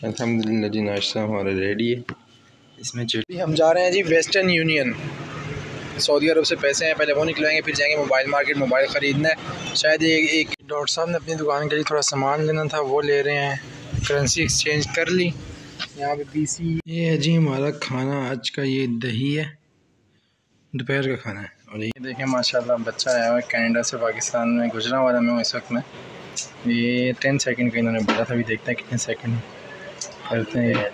अल्हम्दुलिल्लाह जी, नाश्ता हमारा रेडी है। इसमें चटनी। हम जा रहे हैं जी वेस्टर्न यूनियन, सऊदी अरब से पैसे हैं, पहले वो निकलवाएंगे, फिर जाएंगे मोबाइल मार्केट, मोबाइल ख़रीदना है। शायद एक डॉक्टर साहब ने अपनी दुकान के लिए थोड़ा सामान लेना था, वो ले रहे हैं। करेंसी एक्सचेंज कर ली। यहाँ पे पीसी। ये है जी हमारा खाना आज का, ये दही है, दोपहर का खाना है। और ये देखें माशाल्लाह बच्चा आया हुआ है कनाडा से, पाकिस्तान में गुजरा वाला मैं इस वक्त में। ये 10 सेकंड का इन्होंने बोला था, अभी देखते हैं कितने सेकंड करते हैं।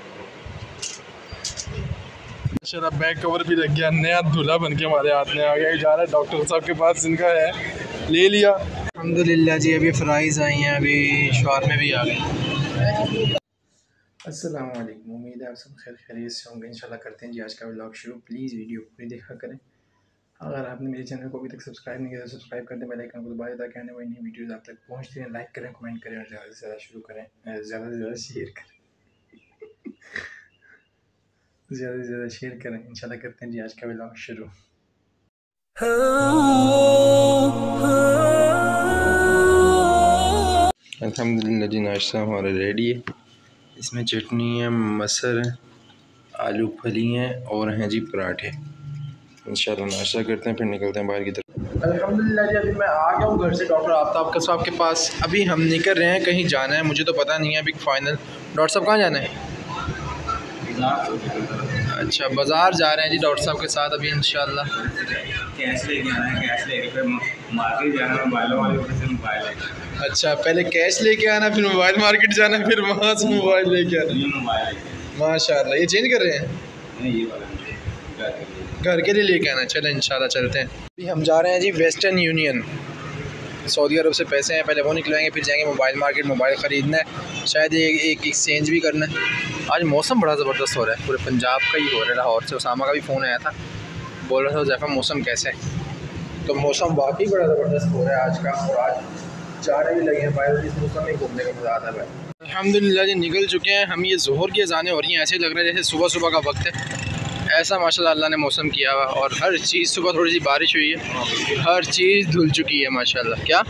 माशाल्लाह बैक कवर भी लग गया, नया दूल्हा बन के हमारे हाथ में आ गया। जा रहा है डॉक्टर साहब के पास, जिनका है ले लिया अल्हम्दुलिल्लाह जी। अभी फ्राइज़ आई हैं, अभी शवारमे भी आ गए। अस्सलाम वालेकुम, उम्मीद है आप सब खैरियत से होंगे। इंशाल्लाह करते हैं जी आज का व्लॉग शुरू। प्लीज़ वीडियो पूरी देखा करें। अगर आपने मेरे चैनल को अभी तक सब्सक्राइब नहीं किया तो सब्सक्राइब कर दें, बेल आइकन को दबाएं ताकि आने वाली नई वीडियोज़ आप तक पहुँचती हैं। लाइक करें, कमेंट करें और ज़्यादा से ज़्यादा शुरू करें, ज़्यादा से ज़्यादा शेयर करें ज़्यादा से ज़्यादा शेयर करें। इंशाल्लाह करते हैं जी आज का व्लॉग शुरू। अल्हम्दुलिल्लाह जी, नाश्ता हमारा रेडी है। इसमें चटनी है, मसर है, आलू फली हैं और हैं जी पराठे। इंशाल्लाह नाश्ता करते हैं, फिर निकलते हैं बाहर की तरफ। अल्हम्दुलिल्लाह जी, अभी मैं आ गया हूँ घर से डॉक्टर आफ्ताब साहब के पास। अभी हम निकल रहे हैं, कहीं जाना है, मुझे तो पता नहीं है अभी फाइनल। डॉक्टर साहब कहाँ जाना है? अच्छा, बाज़ार जा रहे हैं जी डॉक्टर साहब के साथ अभी इंशाल्लाह। कैश लेके आना है, कैश लेके फिर मार्केट जाना है, मोबाइल वाले से मोबाइल लेके। अच्छा, पहले कैश लेके आना, फिर मोबाइल मार्केट जाना, फिर वहाँ से मोबाइल लेके आना। मोबाइल माशाल्लाह, ये चेंज कर रहे हैं? नहीं, ये वाला घर के लिए लेके आना। चलें इंशाल्लाह चलते हैं। अभी हम जा रहे हैं जी वेस्टर्न यूनियन, सऊदी अरब से पैसे हैं, पहले वो निकलवाएंगे, फिर जाएंगे मोबाइल मार्केट, मोबाइल ख़रीदना है। शायद एक एक्सचेंज भी करना है। आज मौसम बड़ा ज़बरदस्त हो रहा है, पूरे पंजाब का ही हो रहा है। लाहौर से उसामा का भी फ़ोन आया था, बोल रहा था ज़ैफ़ा मौसम कैसे है। तो मौसम वाकई बड़ा ज़बरदस्त हो रहा है आज का। और आज जाने भी लगे हैं बाहर, इस मौसम में घूमने का मज़ा आता है। अल्हम्दुलिल्लाह जी, निकल चुके हैं हम। ये ज़ोहर की अज़ानें हो रही हैं, ऐसे लग रहा है जैसे सुबह सुबह का वक्त है। ऐसा माशाल्लाह अल्लाह ने मौसम किया हुआ, और हर चीज़, सुबह थोड़ी सी बारिश हुई है, हर चीज़ धुल चुकी है माशाल्लाह। क्या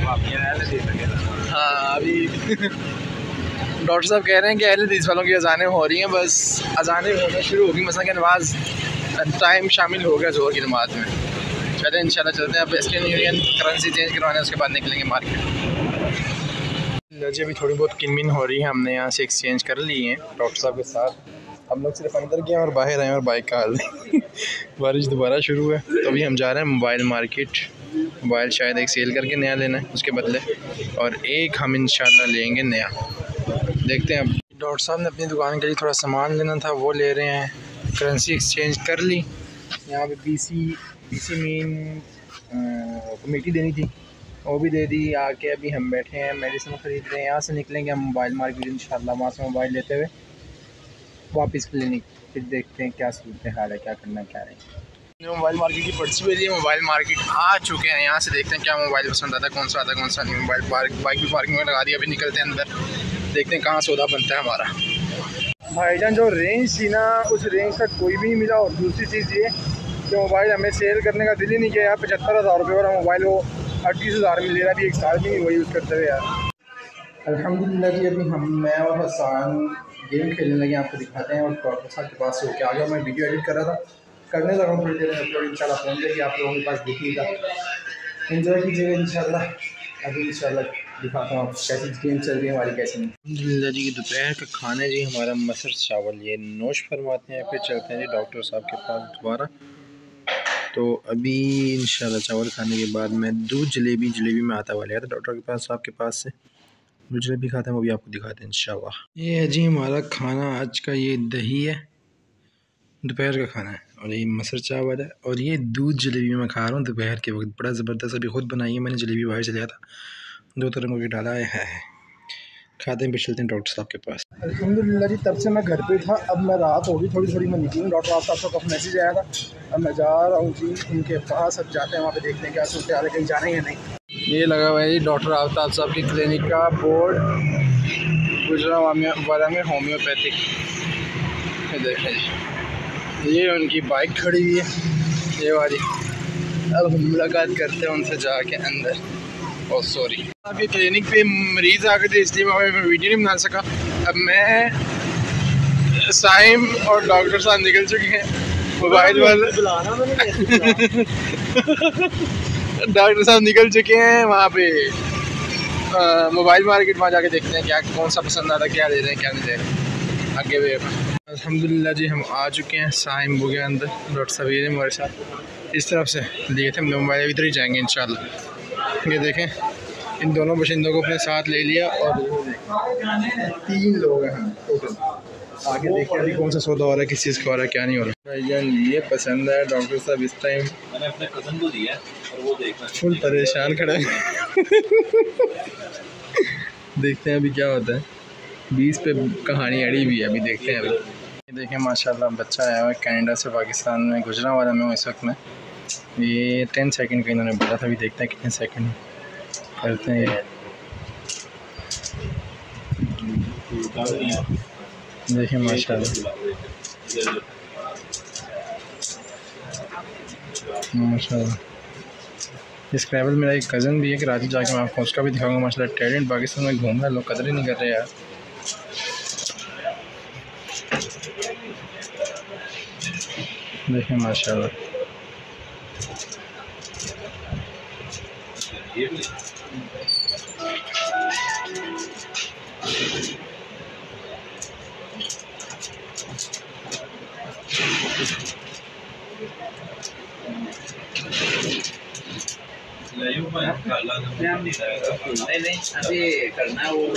हाँ, अभी डॉक्टर साहब कह रहे हैं कि अहले हदीस वालों की अज़ानें हो रही हैं, बस अज़ानें होना शुरू होगी, मसलन कि नमाज टाइम शामिल हो गया ज़ोहर की नमाज में। चलें इंशाल्लाह चलते हैं। अब वेस्टर्न यूनियन करेंसी चेंज करवाने, उसके बाद निकलेंगे मार्केट। जी अभी थोड़ी बहुत किनमिन हो रही है, हमने यहाँ से एक्सचेंज कर ली है डॉक्टर साहब के साथ। हम लोग सिर्फ अंदर गए और बाहर आए और बाइक का हाल बारिश दोबारा शुरू है, तो अभी हम जा रहे हैं मोबाइल मार्केट। मोबाइल शायद एक सेल करके नया लेना है उसके बदले, और एक हम इंशाल्लाह लेंगे नया। देखते हैं। अब डॉक्टर साहब ने अपनी दुकान के लिए थोड़ा सामान लेना था, वो ले रहे हैं। करेंसी एक्सचेंज कर ली। यहाँ पे पीसी मेन कमेटी देनी थी, वो भी दे दी। आके अभी हम बैठे हैं, मेडिसिन ख़रीद रहे हैं। यहाँ से निकलेंगे हम मोबाइल मार्केट इंशाल्लाह, वहाँ से मोबाइल लेते हुए वापस क्लिनिक। फिर देखते हैं क्या सूरत हाल है, क्या करना क्या नहीं। मोबाइल मार्केट की पर्ची हुई है, मोबाइल मार्केट आ चुके हैं। यहाँ से देखते हैं क्या मोबाइल पसंद आता है, कौन सा आता है कौन सा नहीं। मोबाइल बाइक भी पार्किंग में लगा दी, अभी निकलते हैं अंदर, देखते हैं कहाँ सौदा बनता है हमारा। भाईजान जो रेंज थी ना, उस रेंज तक कोई भी नहीं मिला। और दूसरी चीज़ ये कि मोबाइल हमें सेल करने का दिल ही नहीं किया यार। 75,000 रुपये और मोबाइल वो 38,000 में ले रहा है, अभी 1 साल भी नहीं हुआ यूज़ करते हुए यार। अल्हम्दुलिल्लाह जी, अभी मैं और हसन गेम खेलने लगे, आपको दिखाते हैं। और डॉक्टर साहब के पास से होकर आ गया। मैं वीडियो एडिट कर रहा था, करने लगा थोड़ी देर में अपलोड। इंशाल्लाह फ़ोन देगी आप लोगों के पास, देखिएगा, एंजॉय कीजिएगा इंशाल्लाह। अभी इंशाल्लाह दिखाता हूँ कैसी गेम चल रही है हमारी, कैसी नहीं। अल्हम्दुलिल्लाह जी, दोपहर का खाना जी हमारा मसर चावल, ये नोश फरमाते हैं। फिर चलते हैं जी डॉक्टर साहब के पास दोबारा। तो अभी इंशाल्लाह चावल खाने के बाद मैं दूध जलेबी में आता हुआ लिया था डॉक्टर के पास, साहब के पास से। जलेबी खाते हैं, वो भी आपको दिखाते हैं इंशाल्लाह। ये है जी हमारा खाना आज का, ये दही है, दोपहर का खाना है, और ये मसर चावल है, और ये दूध जलेबी मैं खा रहा हूँ दोपहर के वक्त, बड़ा ज़बरदस्त। अभी खुद बनाई है मैंने जलेबी, बाहर से लिया था, 2 तरह की डाला है। खाते हैं, फिर चलते हैं डॉक्टर साहब के पास। अल्हम्दुलिल्लाह जी, तब से मैं घर पे था। अब मैं रात होगी थोड़ी मैं निकलूँ। डॉक्टर आफ्ताब का मैसेज आया था, अब मैं जा रहा हूँ जी उनके पास। अब जाते हैं वहाँ पे, देखते हैं क्या सूरत हाल है, कहीं जाना है या नहीं। ये लगा हुआ है जी डॉक्टर आफ्ताब साहब की क्लिनिक का बोर्ड, गुजरावाला में होम्योपैथिक। देखें जी, ये उनकी बाइक खड़ी हुई है, ये वाली। अब हम मुलाकात करते हैं उनसे जाके अंदर। और सॉरी, अभी क्लिनिक पे मरीज़ आ गए थे, इसलिए मैं वीडियो नहीं बना सका। अब मैं, साइम और डॉक्टर साहब निकल चुके हैं मोबाइल वाले। डॉक्टर साहब निकल चुके हैं वहाँ पे मोबाइल मार्केट। वहाँ जाके देखते हैं क्या कौन सा पसंद आता है, क्या दे रहे हैं क्या नहीं दे रहे आगे वे। अल्हम्दुलिल्लाह जी हम आ चुके हैं। साइम हो गया अंदर, डॉक्टर साहब ये हमारे साथ इस तरफ से लिए थे। मोबाइल इधर ही जाएंगे इंशाल्लाह। ये देखें इन दोनों बशिंदों को अपने साथ ले लिया और 3 लोग हैं टोटल। आगे देखिए अभी कौन सा सौदा हो रहा है, किस चीज़ का हो रहा है क्या नहीं हो रहा। भाईजान ये पसंद है। डॉक्टर साहब इस टाइम मैंने अपने कज़न को दिया और वो देखना फुल परेशान खड़ा है। देखते हैं अभी क्या होता है। 20 पे कहानी अड़ी हुई है, अभी देखते हैं। अभी ये देखें माशाल्लाह बच्चा आया हुआ है कनाडा से पाकिस्तान में। गुजरावाला में हूँ इस वक्त में। ये 10 सेकंड का इन्होंने बोला था, अभी देखते हैं कितने सेकंड करते हैं ये। देखिए माशाल्लाह माशाल्लाह। इस ट्रैवल मेरा एक कज़न भी है कि रात जाके मैं आपको उसका भी दिखाऊंगा। माशाल्लाह टैलेंट पाकिस्तान में घूम रहा है, लोग कदर ही नहीं कर रहे यार। देखें माशाल्लाह नहीं अभी करना है वो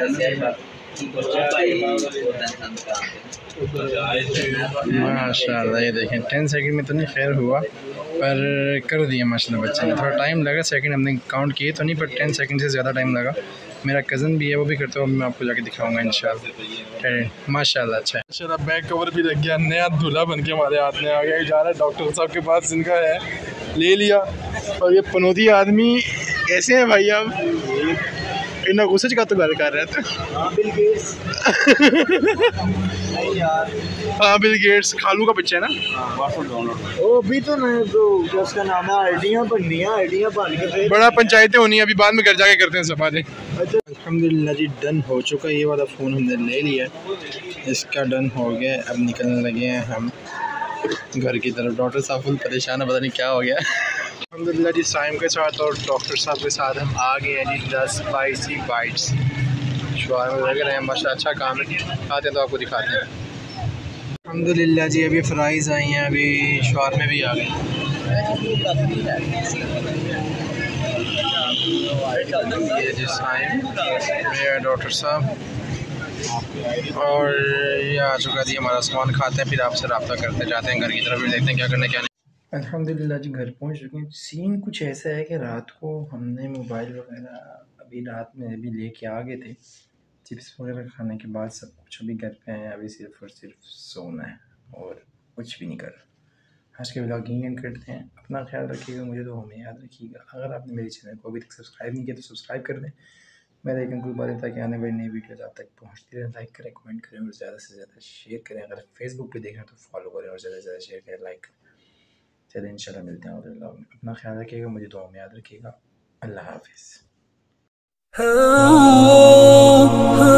माशाल्लाह। ये देखें 10 सेकंड में तो नहीं खैर हुआ पर कर दिया माशाल्लाह बच्चे ने। थोड़ा टाइम लगा, सेकंड हमने काउंट किए तो नहीं, पर 10 सेकंड से ज़्यादा टाइम लगा। मेरा कज़न भी है वो भी करता हूँ, मैं आपको जाके दिखाऊंगा इंशाल्लाह। माशाल्लाह अच्छा है। माशाल्लाह बैक कवर भी लग गया, नया दूल्हा बन के हमारे हाथ में आ गया। जा रहा है डॉक्टर साहब के पास, जिनका है ले लिया। और ये पनौती आदमी कैसे हैं भाई आप? इन्ना गुस्से का तो घर कर रहे थे। हाँ बिल गेट्स खालू का बच्चा है ना। ओ भी तो नहीं तो उसका नाम है आइडियां बननी है, आइडियां बन के फिर बड़ा पंचायतें होनी है, अभी बाद में घर जाके करते हैं सब बातें। अल्हम्दुलिल्लाह जी डन हो चुका है। ये वाला फ़ोन हमने ले लिया, इसका डन हो गया। अब निकलने लगे हैं हम घर की तरफ। डॉक्टर साहब फुल परेशान है, पता नहीं क्या हो गया। अल्हम्दुलिल्लाह जी साइम के साथ और डॉक्टर साहब के साथ हम आ गए हैं जी 10 स्पाइसी बाइट्स शुआर में लग रहे हैं। माशा अच्छा काम है। आते हैं तो आपको दिखाते हैं। अल्हम्दुलिल्लाह जी अभी फ्राइज़ आई हैं, अभी शुआर में भी आ गए। ये जी साइम, मेरा डॉक्टर साहब और ये आ चुका जी हमारा सामान। खाते हैं फिर आपसे रब्ता करते जाते हैं घर की तरफ, भी देखते हैं क्या करना क्या नहीं। अल्हम्दुलिल्लाह जी घर पहुंच चुके हैं। सीन कुछ ऐसा है कि रात को हमने मोबाइल वगैरह अभी रात में अभी लेके आ गए थे। चिप्स वगैरह खाने के बाद सब कुछ अभी घर पे हैं। अभी सिर्फ और सिर्फ सोना है और कुछ भी नहीं कर। आज के व्लॉग यहीं एंड करते हैं। अपना ख्याल रखिएगा, मुझे तो हमें याद रखिएगा। अगर आपने मेरे चैनल को अभी तक सब्सक्राइब नहीं किया तो सब्सक्राइब कर दें। मेरा एक अंकुल बात ताकि आने वाली नई वीडियोज़ आप तक पहुँचती रहे। लाइक करें, कमेंट करें और ज़्यादा से ज़्यादा शेयर करें। अगर फेसबुक पे देखें तो फॉलो करें और ज़्यादा से ज़्यादा शेयर करें, लाइक करें। चलिए इंशाल्लाह मिलते हैं अगले व्लॉग में। अपना ख्याल रखिएगा, मुझे दुआ में याद रखिएगा। अल्लाह हाफिज़।